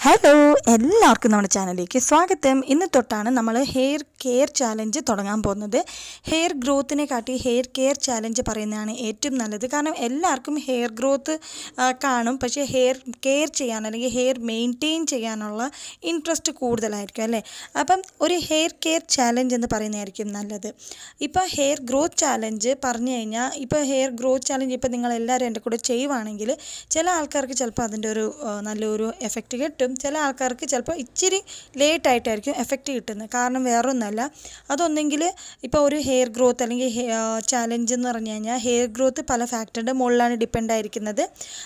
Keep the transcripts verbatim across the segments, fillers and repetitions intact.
Hello എല്ലാവർക്കും നമ്മുടെ ചാനലിലേക്ക് സ്വാഗതം. ഇന്ന് തൊട്ടാണ് നമ്മൾ ഹെയർ കെയർ ചാലഞ്ച് തുടങ്ങാൻ പോകുന്നത്. ഹെയർ ഗ്രോത്തിനെ കാട്ടി ഹെയർ കെയർ ചാലഞ്ച് പറയുന്നതാണ് ഏറ്റവും നല്ലത്. കാരണം എല്ലാവർക്കും ഹെയർ ഗ്രോത്ത് കാണും, പക്ഷേ ഹെയർ കെയർ ചെയ്യാൻ അല്ലെങ്കിൽ ഹെയർ മെയിൻറ്റെയിൻ ചെയ്യാനുള്ള ഇൻട്രസ്റ്റ് കൂടുതലായിരിക്കും അല്ലേ. അപ്പം ഒരു ഹെയർ കെയർ ചാലഞ്ച് എന്ന് പറയുന്നതായിരിക്കും നല്ലത്. ഇപ്പോൾ ഹെയർ ഗ്രോത്ത് ചാലഞ്ച് പറഞ്ഞു കഴിഞ്ഞാൽ ഇപ്പോൾ ഹെയർ ഗ്രോത്ത് ചാലഞ്ച് ഇപ്പോൾ നിങ്ങളെല്ലാവരും എൻ്റെ കൂടെ ചെയ്യുവാണെങ്കിൽ ചില ആൾക്കാർക്ക് ചിലപ്പോൾ അതിൻ്റെ ഒരു നല്ലൊരു എഫക്റ്റ് കിട്ടും. ചില ആൾക്കാർക്ക് ചിലപ്പോൾ ഇച്ചിരി ലേറ്റായിട്ടായിരിക്കും എഫക്റ്റ് കിട്ടുന്നത്. കാരണം വേറൊന്നല്ല, അതൊന്നെങ്കിൽ ഇപ്പോൾ ഒരു ഹെയർ ഗ്രോത്ത് അല്ലെങ്കിൽ ചാലഞ്ച് എന്ന് പറഞ്ഞു കഴിഞ്ഞാൽ ഹെയർ ഗ്രോത്ത് പല ഫാക്ടറിൻ്റെ മുകളിലാണ് ഡിപ്പെൻഡ് ആയിരിക്കുന്നത്.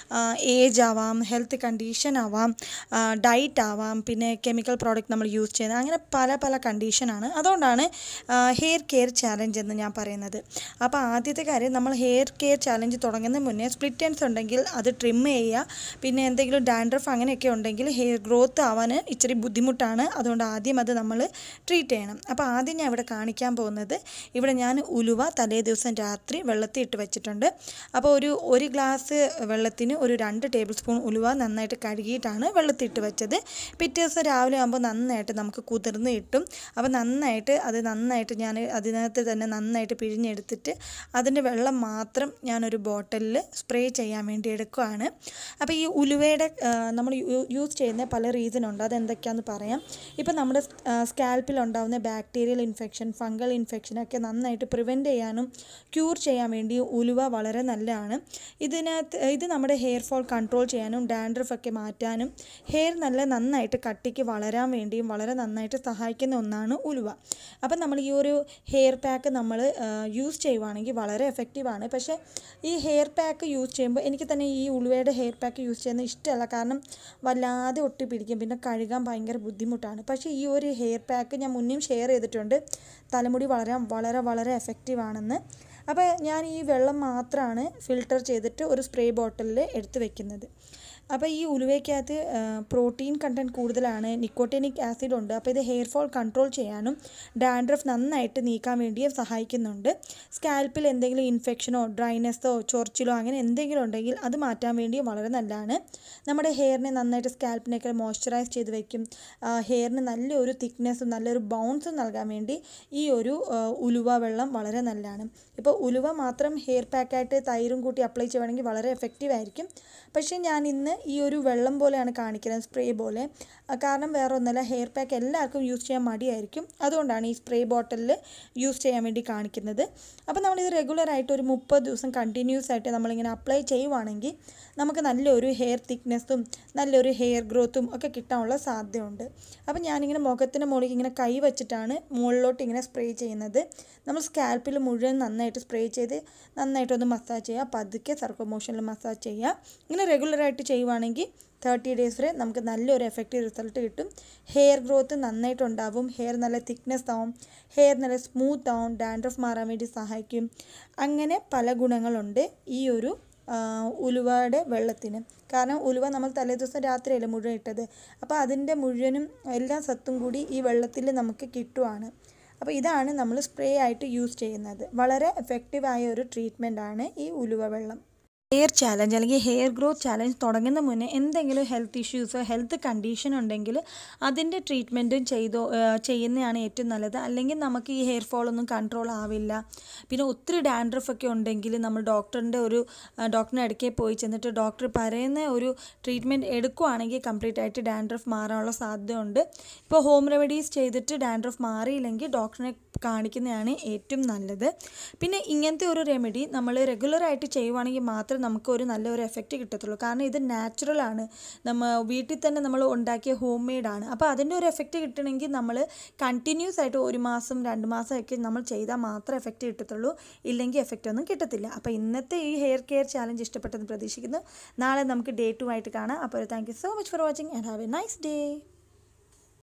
ഏജ് ആവാം, ഹെൽത്ത് കണ്ടീഷൻ ആവാം, ഡയറ്റ് ആവാം, പിന്നെ കെമിക്കൽ പ്രോഡക്റ്റ് നമ്മൾ യൂസ് ചെയ്യുന്നത്, അങ്ങനെ പല പല കണ്ടീഷനാണ്. അതുകൊണ്ടാണ് ഹെയർ കെയർ ചാലഞ്ച് എന്ന് ഞാൻ പറയുന്നത്. അപ്പോൾ ആദ്യത്തെ കാര്യം, നമ്മൾ ഹെയർ കെയർ ചാലഞ്ച് തുടങ്ങുന്നതിന് മുന്നേ സ്പ്ലിറ്റ് എൻഡ്സ് ഉണ്ടെങ്കിൽ അത് ട്രിം ചെയ്യുക. പിന്നെ എന്തെങ്കിലും ഡാൻഡ്രഫ് അങ്ങനെയൊക്കെ ഉണ്ടെങ്കിൽ ഹെയർ ഗ്രോത്ത് ആവാൻ ഇച്ചിരി ബുദ്ധിമുട്ടാണ്. അതുകൊണ്ട് ആദ്യം അത് നമ്മൾ ട്രീറ്റ് ചെയ്യണം. അപ്പോൾ ആദ്യം ഞാൻ ഇവിടെ കാണിക്കാൻ പോകുന്നത്, ഇവിടെ ഞാൻ ഉലുവ തലേ ദിവസം രാത്രി വെള്ളത്തിൽ ഇട്ട് വെച്ചിട്ടുണ്ട്. അപ്പോൾ ഒരു ഒരു ഗ്ലാസ് വെള്ളത്തിന് ഒരു രണ്ട് ടേബിൾ സ്പൂൺ ഉലുവ നന്നായിട്ട് കഴുകിയിട്ടാണ് വെള്ളത്തിൽ ഇട്ട് വെച്ചത്. പിറ്റേ ദിവസം രാവിലെ ആകുമ്പോൾ നന്നായിട്ട് നമുക്ക് കുതിർന്ന് കിട്ടും. അപ്പോൾ നന്നായിട്ട് അത് നന്നായിട്ട് ഞാൻ അതിനകത്ത് തന്നെ നന്നായിട്ട് പിഴിഞ്ഞെടുത്തിട്ട് അതിൻ്റെ വെള്ളം മാത്രം ഞാനൊരു ബോട്ടിലിൽ സ്പ്രേ ചെയ്യാൻ വേണ്ടി എടുക്കുകയാണ്. അപ്പോൾ ഈ ഉലുവയുടെ നമ്മൾ യൂസ് ചെയ്യുന്ന പല റീസൺ ഉണ്ട്, അതെന്തൊക്കെയാണെന്ന് പറയാം. ഇപ്പം നമ്മുടെ സ്കാൽപ്പിൽ ഉണ്ടാകുന്ന ബാക്ടീരിയൽ ഇൻഫെക്ഷൻ, ഫംഗൽ ഇൻഫെക്ഷനൊക്കെ നന്നായിട്ട് പ്രിവെൻറ്റ് ചെയ്യാനും ക്യൂർ ചെയ്യാൻ വേണ്ടി ഉലുവ വളരെ നല്ലതാണ്. ഇതിനകത്ത് ഇത് നമ്മുടെ ഹെയർ ഫോൾ കൺട്രോൾ ചെയ്യാനും ഡാൻഡ്രഫ് ഒക്കെ മാറ്റാനും ഹെയർ നല്ല നന്നായിട്ട് കട്ടിക്ക് വളരാൻ വേണ്ടിയും വളരെ നന്നായിട്ട് സഹായിക്കുന്ന ഒന്നാണ് ഉലുവ. അപ്പം നമ്മൾ ഈ ഒരു ഹെയർ പാക്ക് നമ്മൾ യൂസ് ചെയ്യുവാണെങ്കിൽ വളരെ എഫക്റ്റീവാണ്. പക്ഷേ ഈ ഹെയർ പാക്ക് യൂസ് ചെയ്യുമ്പോൾ എനിക്ക് തന്നെ ഈ ഉലുവയുടെ ഹെയർ പാക്ക് യൂസ് ചെയ്യുന്നത് ഇഷ്ടമല്ല. കാരണം വല്ലാതെ ഒട്ടി പിടിക്കും, പിന്നെ കഴുകാൻ ഭയങ്കര ബുദ്ധിമുട്ടാണ്. പക്ഷേ ഈ ഒരു ഹെയർ പാക്ക് ഞാൻ മുന്നേയും ഷെയർ ചെയ്തിട്ടുണ്ട്, തലമുടി വളരാൻ വളരെ വളരെ എഫക്റ്റീവാണെന്ന്. അപ്പോൾ ഞാൻ ഈ വെള്ളം മാത്രമാണ് ഫിൽട്ടർ ചെയ്തിട്ട് ഒരു സ്പ്രേ ബോട്ടിലിൽ എടുത്ത് വെക്കുന്നത്. അപ്പോൾ ഈ ഉലുവയ്ക്കകത്ത് പ്രോട്ടീൻ കണ്ടൻറ്റ് കൂടുതലാണ്, നിക്കോട്ടിനിക് ആസിഡ് ഉണ്ട്. അപ്പോൾ ഇത് ഹെയർ ഫോൾ കൺട്രോൾ ചെയ്യാനും ഡാൻഡ്രഫ് നന്നായിട്ട് നീക്കാൻ വേണ്ടിയും സഹായിക്കുന്നുണ്ട്. സ്കാൽപ്പിൽ എന്തെങ്കിലും ഇൻഫെക്ഷനോ ഡ്രൈനെസ്സോ ചൊറിച്ചിലോ അങ്ങനെ എന്തെങ്കിലും ഉണ്ടെങ്കിൽ അത് മാറ്റാൻ വേണ്ടിയും വളരെ നല്ലതാണ്. നമ്മുടെ ഹെയറിനെ നന്നായിട്ട് സ്കാൽപ്പിനൊക്കെ മോയ്സ്ചറൈസ് ചെയ്ത് വയ്ക്കും. ഹെയറിന് നല്ലൊരു തിക്നെസ്സും നല്ലൊരു ബൗൺസും നൽകാൻ വേണ്ടി ഈ ഒരു ഉലുവ വെള്ളം വളരെ നല്ലതാണ്. ഇപ്പോൾ ഉലുവ മാത്രം ഹെയർ പാക്കായിട്ട് തൈരും കൂട്ടി അപ്ലൈ ചെയ്യുകയാണെങ്കിൽ വളരെ എഫക്റ്റീവ് ആയിരിക്കും. പക്ഷേ ഞാൻ ഇന്ന് ഈ ഒരു വെള്ളം പോലെയാണ് കാണിക്കുന്നത്, സ്പ്രേ പോലെ. കാരണം വേറെ ഒന്നല്ല, ഹെയർ പാക്ക് എല്ലാവർക്കും യൂസ് ചെയ്യാൻ മടിയായിരിക്കും. അതുകൊണ്ടാണ് ഈ സ്പ്രേ ബോട്ടിലിൽ യൂസ് ചെയ്യാൻ വേണ്ടി കാണിക്കുന്നത്. അപ്പോൾ നമ്മളിത് റെഗുലറായിട്ട് ഒരു മുപ്പത് ദിവസം കണ്ടിന്യൂസ് ആയിട്ട് നമ്മളിങ്ങനെ അപ്ലൈ ചെയ്യുവാണെങ്കിൽ നമുക്ക് നല്ലൊരു ഹെയർ തിക്നെസ്സും നല്ലൊരു ഹെയർ ഗ്രോത്തും ഒക്കെ കിട്ടാനുള്ള സാധ്യതയുണ്ട്. അപ്പോൾ ഞാനിങ്ങനെ മുഖത്തിന് മുകളിൽ ഇങ്ങനെ കൈ വെച്ചിട്ടാണ് മുകളിലോട്ട് ഇങ്ങനെ സ്പ്രേ ചെയ്യുന്നത്. നമ്മൾ സ്കാൽപ്പിൽ മുഴുവൻ നന്നായിട്ട് സ്പ്രേ ചെയ്ത് നന്നായിട്ടൊന്ന് മസാജ് ചെയ്യുക, പതുക്കെ സർക്കുലർ മോഷനിൽ മസാജ് ചെയ്യുക. ഇങ്ങനെ റെഗുലറായിട്ട് ചെയ്യുവാണെങ്കിൽ തേർട്ടി ഡേയ്സ് വരെ നമുക്ക് നല്ലൊരു എഫക്റ്റീവ് റിസൾട്ട് കിട്ടും. ഹെയർ ഗ്രോത്ത് നന്നായിട്ടുണ്ടാവും, ഹെയർ നല്ല തിക്നെസ് ആവും, ഹെയർ നല്ല സ്മൂത്ത് ആവും, ഡാൻഡ്രഫ് മാറാൻ വേണ്ടി സഹായിക്കും. അങ്ങനെ പല ഗുണങ്ങളുണ്ട് ഈ ഒരു ഉലുവയുടെ വെള്ളത്തിന്. കാരണം ഉലുവ നമ്മൾ തലേ ദിവസം രാത്രിയല്ലേ മുഴുവൻ ഇട്ടത്, അപ്പോൾ അതിൻ്റെ മുഴുവനും എല്ലാ സത്തും കൂടി ഈ വെള്ളത്തിൽ നമുക്ക് കിട്ടുവാണ്. അപ്പോൾ ഇതാണ് നമ്മൾ സ്പ്രേ ആയിട്ട് യൂസ് ചെയ്യുന്നത്. വളരെ എഫക്റ്റീവായ ഒരു ട്രീറ്റ്മെൻറ്റാണ് ഈ ഉലുവ വെള്ളം. ഹെയർ ചാലഞ്ച് അല്ലെങ്കിൽ ഹെയർ ഗ്രോത്ത് ചാലഞ്ച് തുടങ്ങുന്ന മുന്നേ എന്തെങ്കിലും ഹെൽത്ത് ഇഷ്യൂസോ ഹെൽത്ത് കണ്ടീഷൻ ഉണ്ടെങ്കിൽ അതിൻ്റെ ട്രീറ്റ്മെൻറ്റും ചെയ്തോ ചെയ്യുന്നതാണ് ഏറ്റവും നല്ലത്. അല്ലെങ്കിൽ നമുക്ക് ഈ ഹെയർ ഫോളൊന്നും കൺട്രോൾ ആവില്ല. പിന്നെ ഒത്തിരി ഡാൻഡ്രഫ് ഒക്കെ ഉണ്ടെങ്കിൽ നമ്മൾ ഡോക്ടറിൻ്റെ ഒരു ഡോക്ടറിൻ്റെ അടുക്കേ പോയി ചെന്നിട്ട് ഡോക്ടർ പറയുന്ന ഒരു ട്രീറ്റ്മെൻറ്റ് എടുക്കുകയാണെങ്കിൽ കംപ്ലീറ്റ് ആയിട്ട് ഡാൻഡ്രഫ് മാറാനുള്ള സാധ്യതയുണ്ട്. ഇപ്പോൾ ഹോം റെമഡീസ് ചെയ്തിട്ട് ഡാൻഡ്രഫ് മാറിയില്ലെങ്കിൽ ഡോക്ടറിനെ കാണിക്കുന്നതാണ് ഏറ്റവും നല്ലത്. പിന്നെ ഇങ്ങനത്തെ ഒരു റെമഡി നമ്മൾ റെഗുലറായിട്ട് ചെയ്യുവാണെങ്കിൽ മാത്രം നമുക്ക് ഒരു നല്ലൊരു എഫക്റ്റ് കിട്ടത്തുള്ളൂ. കാരണം ഇത് നാച്ചുറലാണ്, നമ്മൾ വീട്ടിൽ തന്നെ നമ്മൾ ഉണ്ടാക്കിയ ഹോം മെയ്ഡാണ്. അപ്പോൾ അതിൻ്റെ ഒരു എഫക്റ്റ് കിട്ടണമെങ്കിൽ നമ്മൾ കണ്ടിന്യൂസ് ആയിട്ട് ഒരു മാസം രണ്ട് മാസമൊക്കെ നമ്മൾ ചെയ്താൽ മാത്രമേ എഫക്റ്റ് കിട്ടത്തുള്ളൂ, ഇല്ലെങ്കിൽ എഫക്റ്റ് ഒന്നും കിട്ടത്തില്ല. അപ്പോൾ ഇന്നത്തെ ഈ ഹെയർ കെയർ ചാലഞ്ച് ഇഷ്ടപ്പെട്ടെന്ന് പ്രതീക്ഷിക്കുന്നു. നാളെ നമുക്ക് ഡേ ടു ആയിട്ട് കാണാം. അപ്പോൾ thank you so much for watching and have a nice day.